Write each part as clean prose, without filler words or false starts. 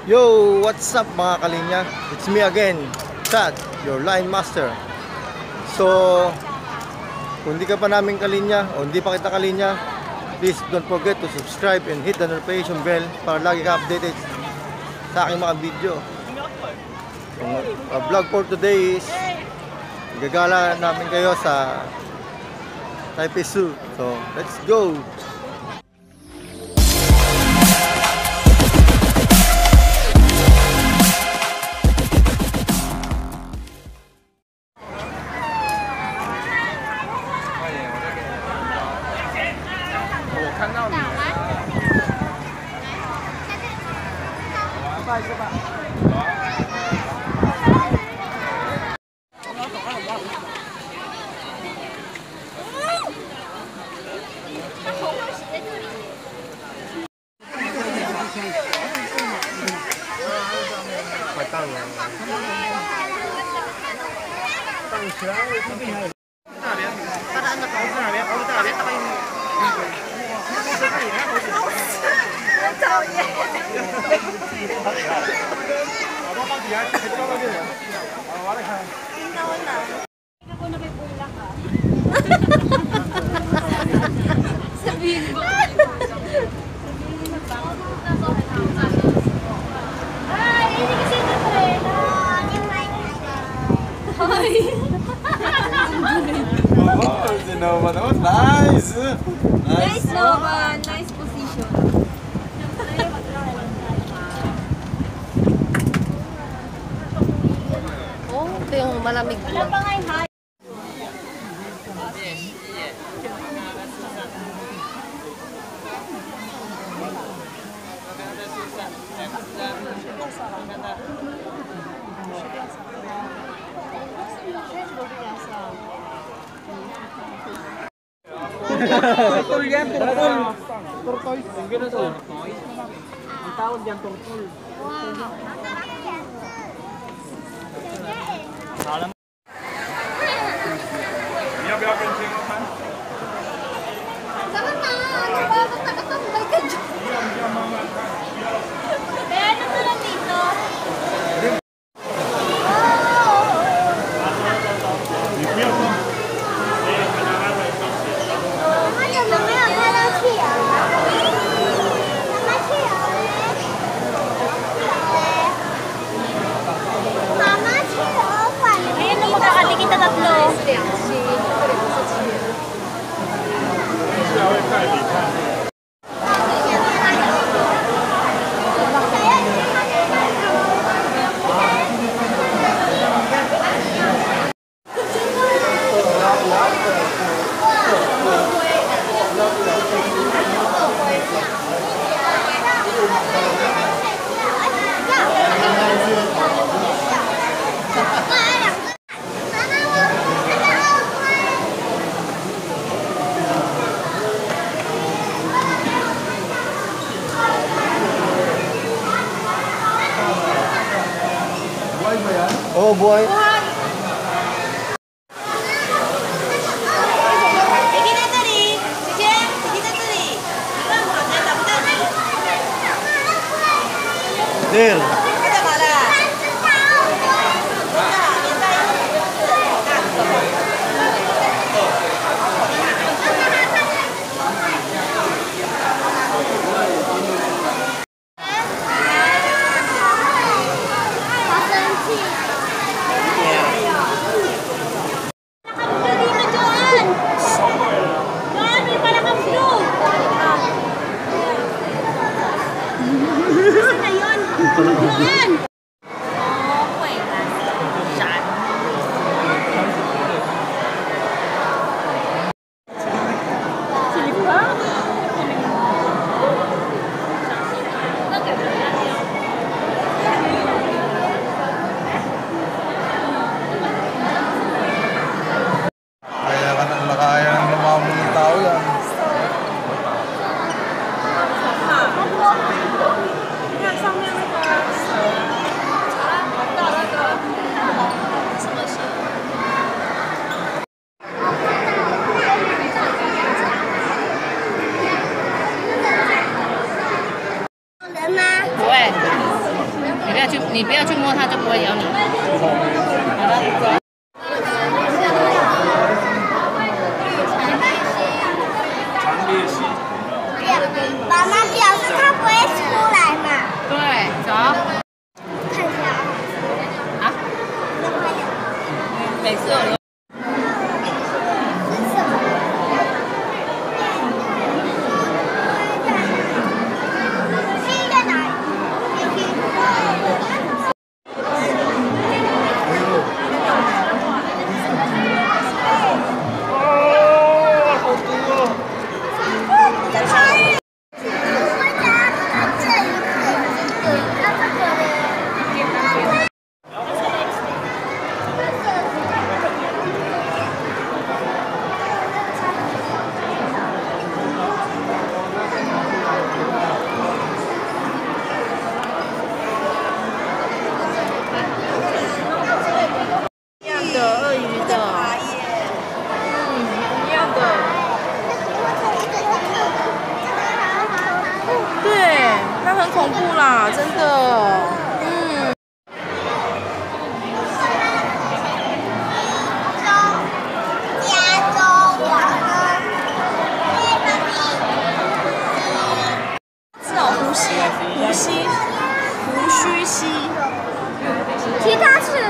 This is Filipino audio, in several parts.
Yo, what's up mga kalinya? It's me again, Chad, your line master. So, kung hindi ka pa namin kalinya o hindi pa kita kalinya, please don't forget to subscribe and hit the notification bell para lagi ka updated sa aking mga video. Ang vlog for today is gagala namin kayo sa Taipei Zoo. So, let's go! Sabihin mo. Ay, hindi kasi na-try. Hi! Nice! Nice, Nova. Nice position. Oh, ito yung malamig lang. Turtle yan, turtle. Tortoise. Ang gano'n to? Ang tawag yan, turtle. Salam. Oh boy. There. 你不要去摸它，就不会咬你。好了。 妈妈表示它不会出来嘛？ 对，走。 看一下啊？每次有。 恐怖啦，真的。是哦，胡须溪， 其他是。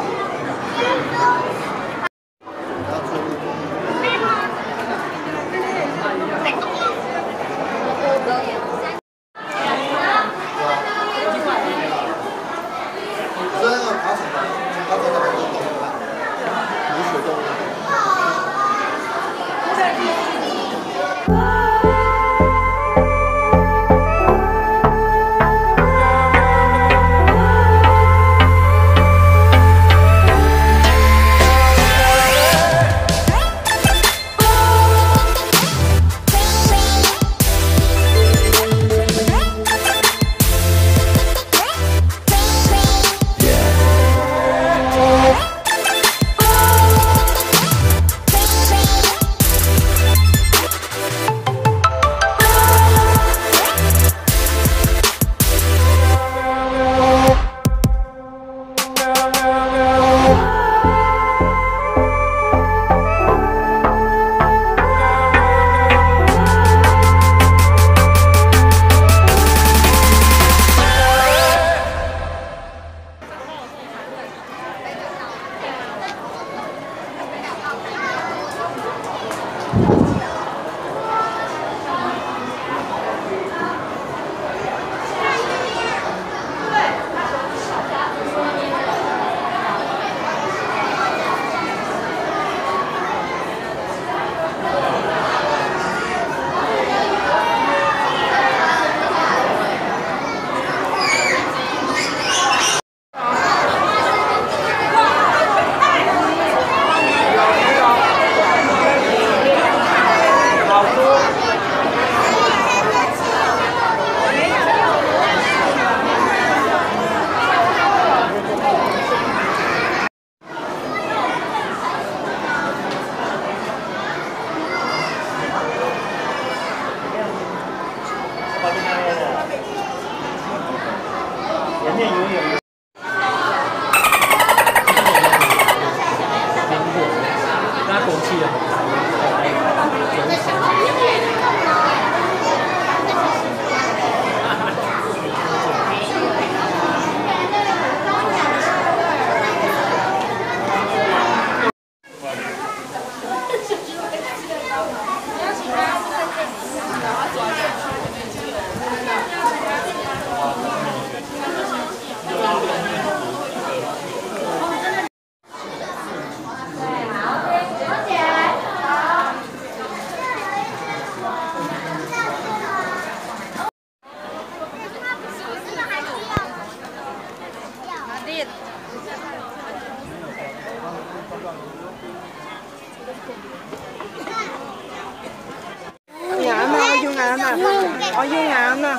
我要眼啊！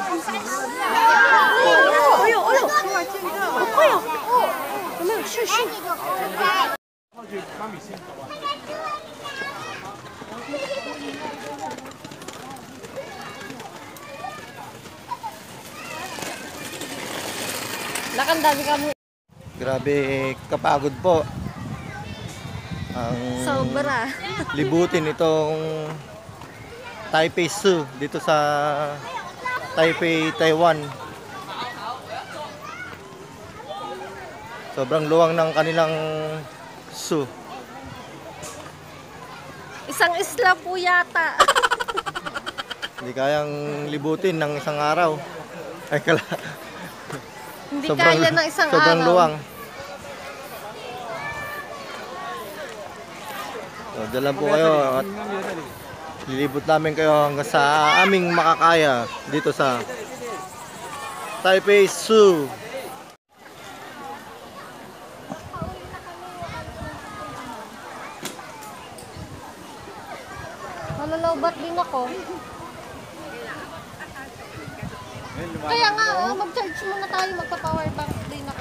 哎呦，好快哦！有没有试试？ Lakang dami kami. Grabe kapagod po ang Sobra. libutin itong Taipei Zoo dito sa Taipei, Taiwan. Sobrang luwang ng kanilang zoo. Isang isla po yata. Hindi kayang libutin ng isang araw. Ay Hindi kaya ng isang sobrang araw. luwang. So, dyan lang po kayo at lilibot namin kayo hanggang sa aming makakaya dito sa Taipei Zoo. Malalobat din ako. Kaya nga, mag-charge muna tayo, magpa-power bank din ako.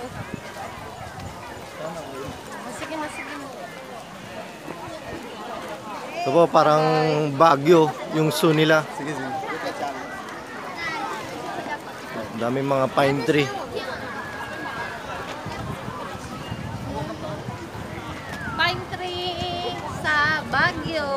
Sige na, sige na. Ito po, parang Baguio yung zoo nila. Daming mga pine tree. Pine tree sa Baguio.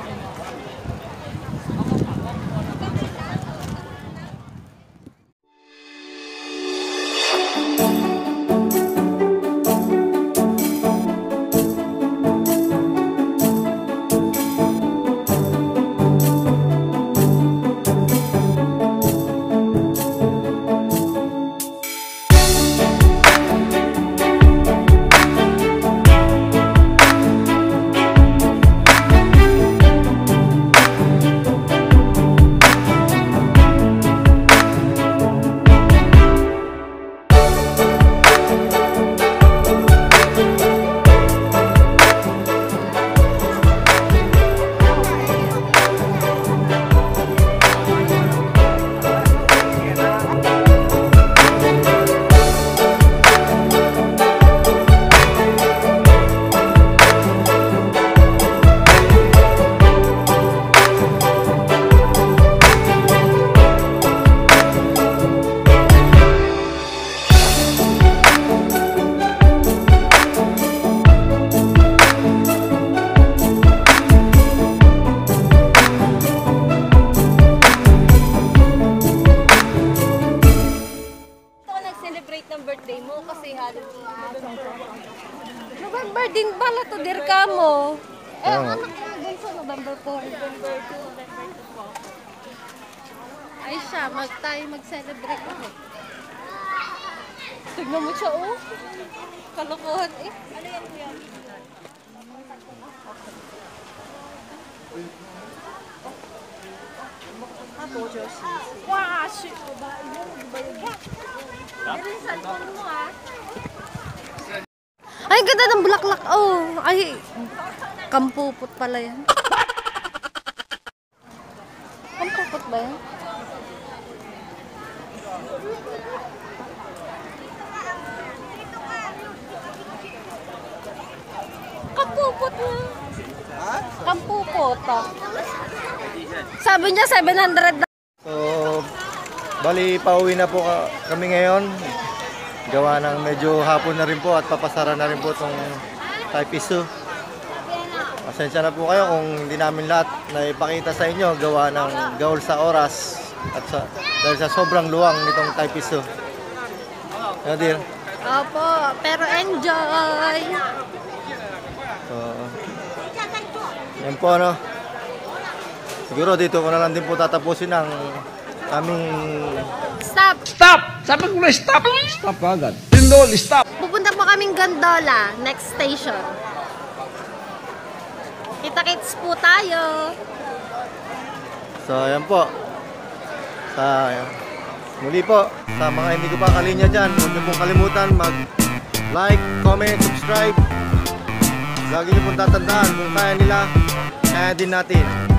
November din pala to, dir ka mo. Ang anak ko dun sa November 4. November 2, November 2 po. Ay siya, mag-celebrate ako. Tignan mo siya, oh. Kalokohan eh. Ano yan kuya? Wow, shit. Meron sa cellphone mo, ah. Ay, ganda ng bulaklak. Oh, ay. Kampupot pala yan. Kampupot ba yan? Kampupot na. Kampupot. Sabi niya 700 na. So, bali pauwi na po kami ngayon. Gawa ng medyo hapon na rin po at papasara na rin po itong Taipei Zoo. Pasensya na po kayo kung hindi namin lahat na ipakita sa inyo gawa ng gaul sa oras at dahil sa sobrang luwang nitong Taipei Zoo. Ano dear? Opo, pero enjoy! So, yan po ano. Siguro dito ko na lang din po tatapusin ang aming... Stop! Stop! Sabi ko na stop! Stop agad. Lindol, stop! Pupunta po kaming Gondola, next station. Kita-kits po tayo. So, ayan po. Muli po, sa mga hindi ko pa kalinya dyan, huwag niyo pong kalimutan mag-like, comment, subscribe. Lagi niyo pong tatandaan kung kaya nila, kaya din natin.